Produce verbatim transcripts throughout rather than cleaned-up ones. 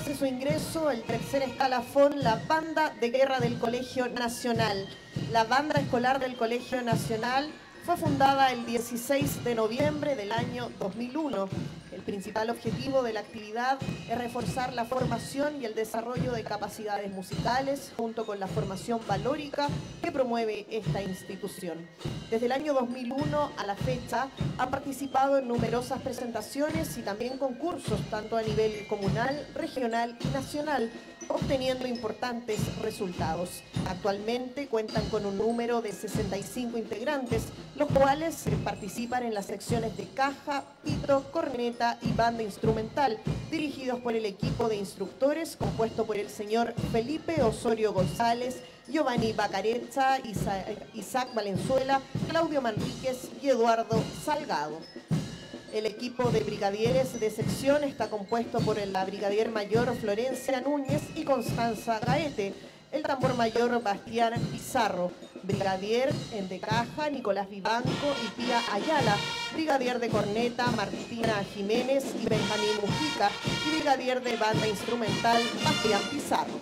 hace su ingreso el tercer escalafón, la Banda de Guerra del Colegio Nacional. La Banda Escolar del Colegio Nacional fue fundada el dieciséis de noviembre del año dos mil uno. El principal objetivo de la actividad es reforzar la formación y el desarrollo de capacidades musicales junto con la formación valórica que promueve esta institución. Desde el año dos mil uno a la fecha han participado en numerosas presentaciones y también concursos tanto a nivel comunal, regional y nacional, obteniendo importantes resultados. Actualmente cuentan con un número de sesenta y cinco integrantes, los cuales participan en las secciones de caja, pito, corneta y banda instrumental, dirigidos por el equipo de instructores compuesto por el señor Felipe Osorio González, Giovanni Bacarezza, Isaac Valenzuela, Claudio Manríquez y Eduardo Salgado. El equipo de brigadieres de sección está compuesto por la brigadier mayor Florencia Núñez y Constanza Gaete, el tambor mayor Bastián Pizarro, brigadier en de caja Nicolás Vivanco y Pía Ayala, brigadier de corneta Martina Jiménez y Benjamín Mujica y brigadier de banda instrumental Bastián Pizarro.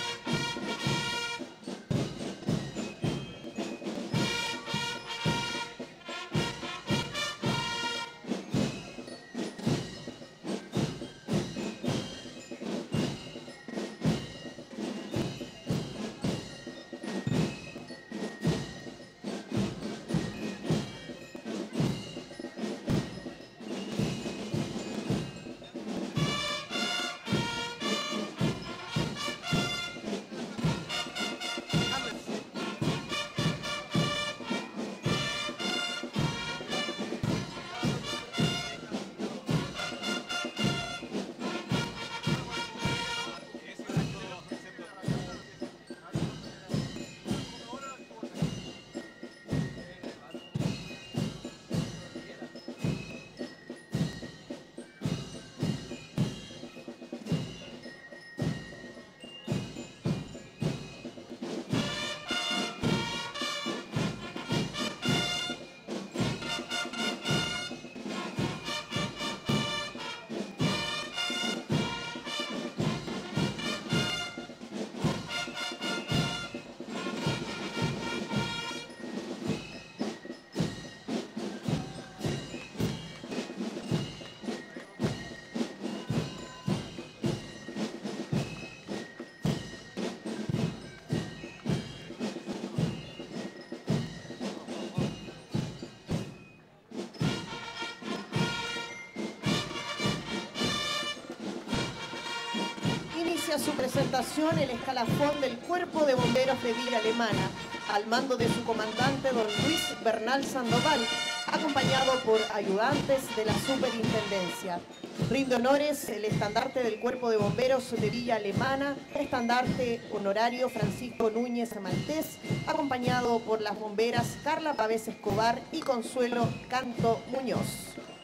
Su presentación el escalafón del Cuerpo de Bomberos de Villa Alemana, al mando de su comandante don Luis Bernal Sandoval, acompañado por ayudantes de la superintendencia. Rinde honores el estandarte del Cuerpo de Bomberos de Villa Alemana, estandarte honorario Francisco Núñez Maltés, acompañado por las bomberas Carla Pavés Escobar y Consuelo Canto Muñoz.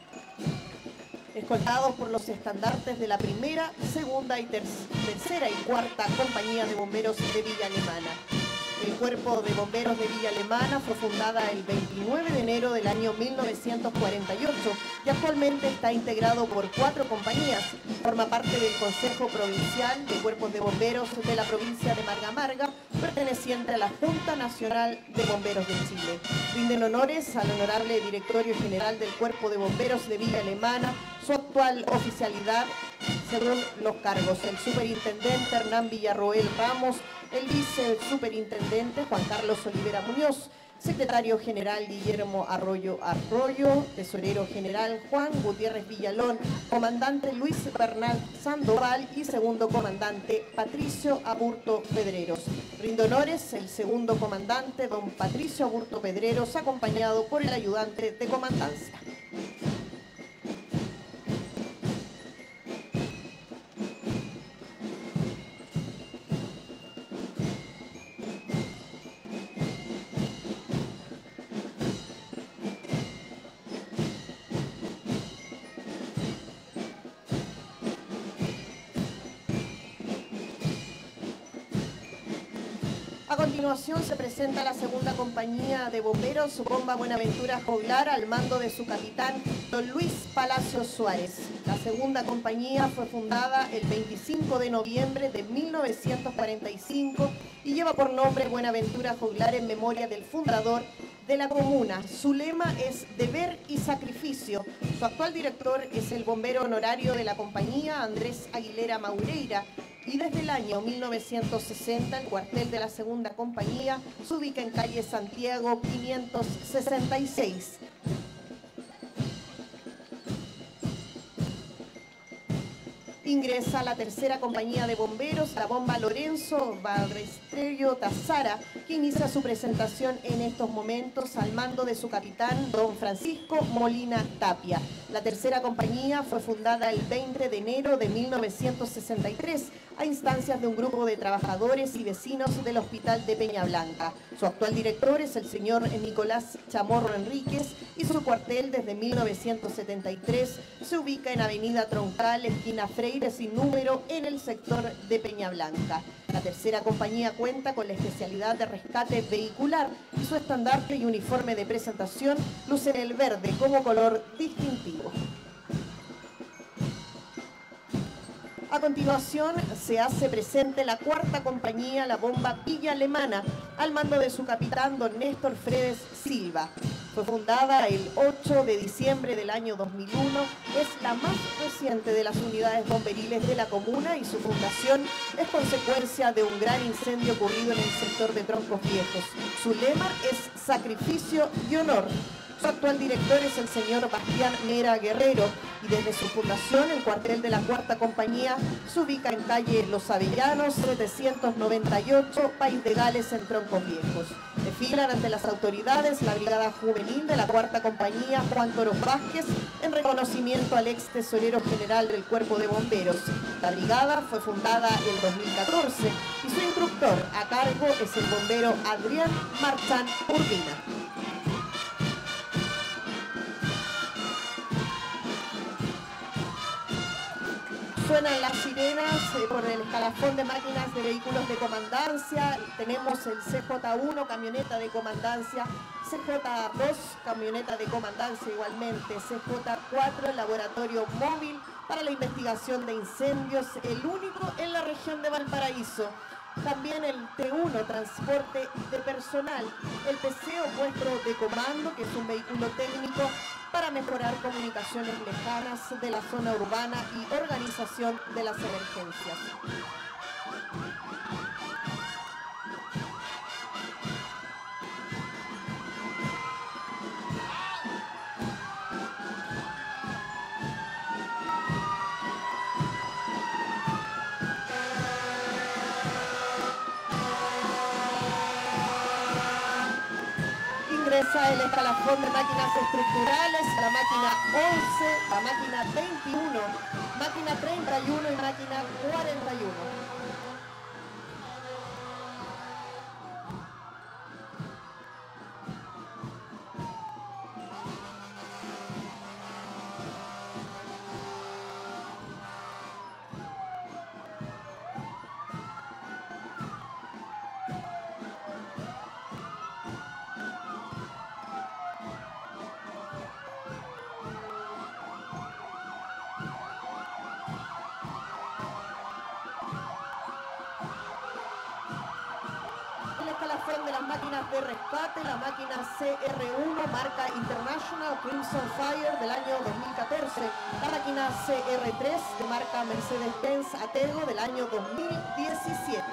Escoltados por los estandartes de la primera, segunda y ter tercera y cuarta Compañía de Bomberos de Villa Alemana. El Cuerpo de Bomberos de Villa Alemana fue fundada el veintinueve de enero del año mil novecientos cuarenta y ocho y actualmente está integrado por cuatro compañías. Forma parte del Consejo Provincial de Cuerpos de Bomberos de la provincia de Marga Marga, perteneciente a la Junta Nacional de Bomberos de Chile. Rinden honores al honorable Directorio General del Cuerpo de Bomberos de Villa Alemana, su actual oficialidad según los cargos: el superintendente Hernán Villarroel Ramos, el vicesuperintendente Juan Carlos Olivera Muñoz, secretario general Guillermo Arroyo Arroyo, tesorero general Juan Gutiérrez Villalón, comandante Luis Bernal Sandoval y segundo comandante Patricio Aburto Pedreros. Rinde honores el segundo comandante don Patricio Aburto Pedreros, acompañado por el ayudante de comandancia. A continuación se presenta la segunda compañía de bomberos, Bomba Buenaventura Joglar, al mando de su capitán, don Luis Palacios Suárez. La segunda compañía fue fundada el veinticinco de noviembre de mil novecientos cuarenta y cinco y lleva por nombre Buenaventura Juglar en memoria del fundador de la comuna. Su lema es deber y sacrificio. Su actual director es el bombero honorario de la compañía, Andrés Aguilera Maureira, y desde el año mil novecientos sesenta el cuartel de la segunda compañía se ubica en calle Santiago quinientos sesenta y seis. Ingresa la tercera compañía de bomberos, la bomba Lorenzo Barrestrello Tazara, que inicia su presentación en estos momentos al mando de su capitán, don Francisco Molina Tapia. La tercera compañía fue fundada el veinte de enero de mil novecientos sesenta y tres a instancias de un grupo de trabajadores y vecinos del Hospital de Peña Blanca. Su actual director es el señor Nicolás Chamorro Enríquez y su cuartel desde mil novecientos setenta y tres se ubica en Avenida Troncal, esquina Freire sin número, en el sector de Peña Blanca. La tercera compañía cuenta con la especialidad de rescate vehicular y su estandarte y uniforme de presentación lucen el verde como color distintivo. A continuación se hace presente la cuarta compañía, la bomba Villa Alemana, al mando de su capitán, don Néstor Fredes Silva. Fue fundada el ocho de diciembre del año dos mil uno, es la más reciente de las unidades bomberiles de la comuna y su fundación es consecuencia de un gran incendio ocurrido en el sector de Troncos Viejos. Su lema es sacrificio y honor. Su actual director es el señor Bastián Mera Guerrero y desde su fundación el cuartel de la cuarta compañía se ubica en calle Los Avellanos setecientos noventa y ocho, País de Gales, en Troncos Viejos. Desfilan ante las autoridades la brigada juvenil de la cuarta compañía Juan Toros Vázquez en reconocimiento al ex tesorero general del Cuerpo de Bomberos. La brigada fue fundada el dos mil catorce y su instructor a cargo es el bombero Adrián Marchán Urbina. Suenan las sirenas eh, por el escalafón de máquinas de vehículos de comandancia. Tenemos el C J uno, camioneta de comandancia, C J dos, camioneta de comandancia igualmente, C J cuatro, laboratorio móvil para la investigación de incendios, el único en la región de Valparaíso. También el T uno, transporte de personal, el P C o puesto de comando, que es un vehículo técnico para mejorar comunicaciones lejanas de la zona urbana y organización de las emergencias. Ingresa el escalafón de máquinas estructurales, la máquina once, la máquina veintiuno, máquina treinta y uno y máquina cuarenta y uno. De las máquinas de rescate, la máquina C R uno, marca International Crimson Fire del año dos mil catorce, la máquina C R tres de marca Mercedes-Benz Atego del año dos mil diecisiete.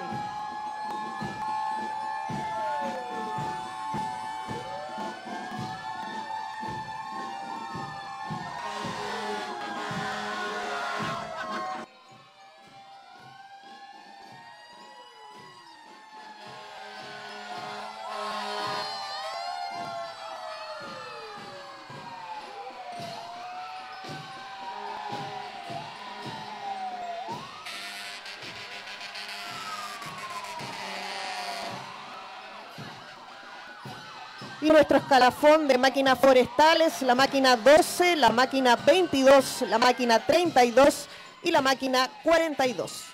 Y nuestro escalafón de máquinas forestales, la máquina doce, la máquina veintidós, la máquina treinta y dos y la máquina cuarenta y dos.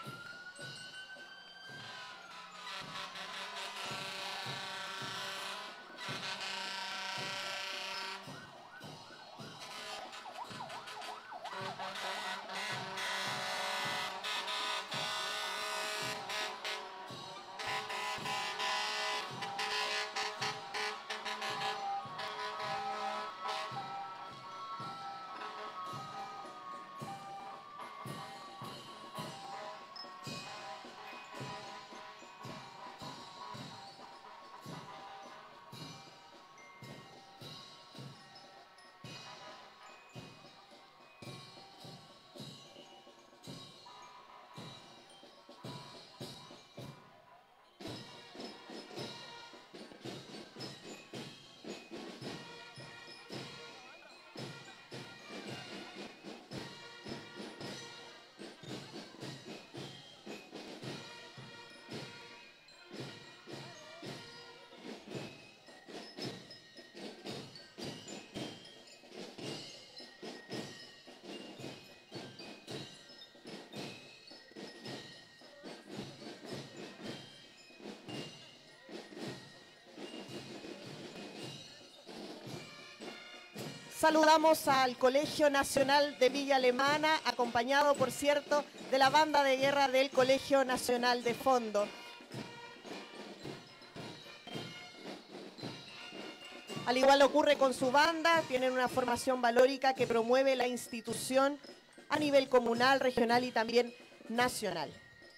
Saludamos al Colegio Nacional de Villa Alemana, acompañado, por cierto, de la banda de guerra del Colegio Nacional de Fondo. Al igual ocurre con su banda, tienen una formación valórica que promueve la institución a nivel comunal, regional y también nacional.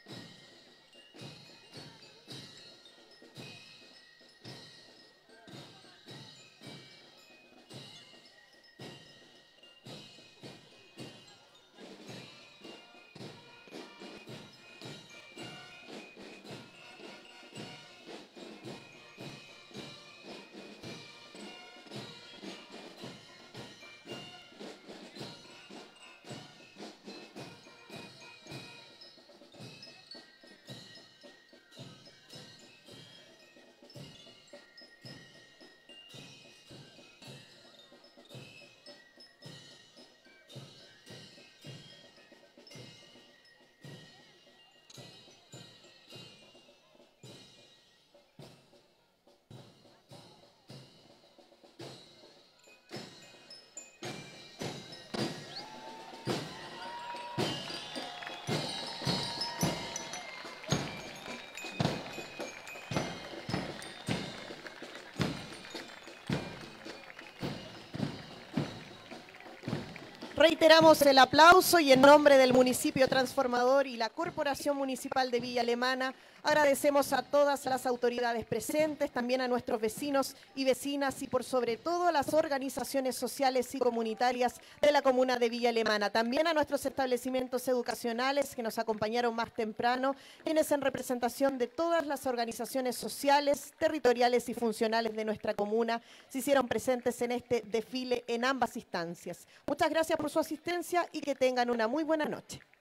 Reiteramos el aplauso y en nombre del municipio transformador y la Corporación Municipal de Villa Alemana agradecemos a todas las autoridades presentes, también a nuestros vecinos y vecinas y por sobre todo a las organizaciones sociales y comunitarias de la comuna de Villa Alemana. También a nuestros establecimientos educacionales que nos acompañaron más temprano, quienes en representación de todas las organizaciones sociales, territoriales y funcionales de nuestra comuna se hicieron presentes en este desfile en ambas instancias. Muchas gracias por su asistencia y que tengan una muy buena noche.